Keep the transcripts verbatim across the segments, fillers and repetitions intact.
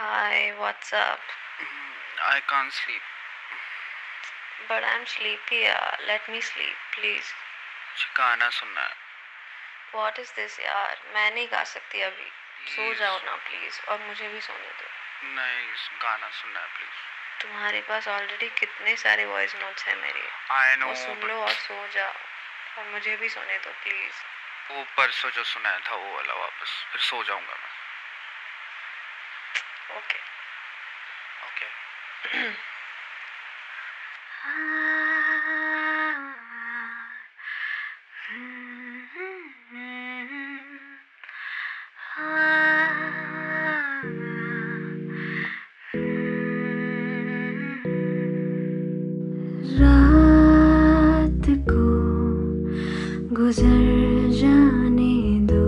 Hi, what's up? I can't sleep. But I'm sleepy, yaar. Let me sleep, please. मुझे गाना सुनना है. What is this, यार? मैं नहीं गा सकती अभी. सो Please. जाओ ना प्लीज, और मुझे भी सोने दो. नहीं, गाना सुनना है प्लीज. तुम्हारे पास ऑलरेडी कितने सारे वॉइस नोट्स हैं मेरे. I know. वो सुन लो और सो जाओ, और मुझे भी सोने दो प्लीज. वो परसों जो सुनाया था वो वाला वापस, फिर सो जाऊंगा मैं. ओके. ओके. रात को गुजर जाने दो,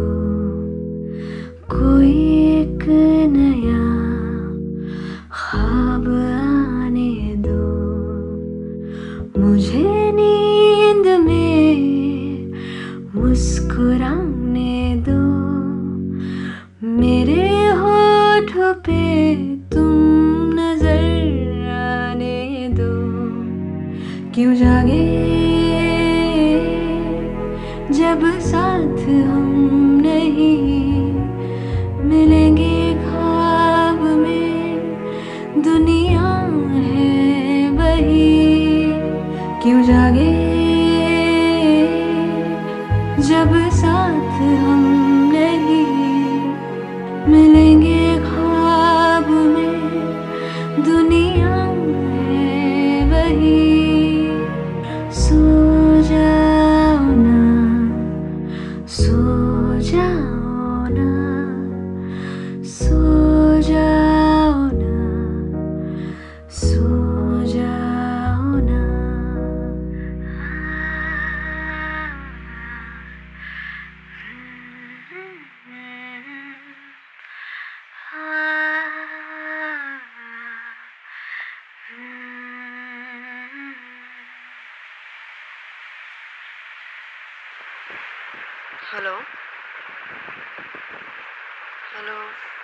कोई एक नया ख्वाब आने दो. मुझे नींद में मुस्कुराने दो, मेरे होठों पे तुम नजर आने दो. क्यों जागे जब साथ हम नहीं, मिलेंगे ख्वाब में दुनिया है वही. क्यों जागे जब साथ हम नहीं, मिलेंगे ख्वाब में दुनिया है वही. सो जाओ ना, सो जाओ ना, सो जाओ ना, सो जाओ ना. हेलो. हेलो.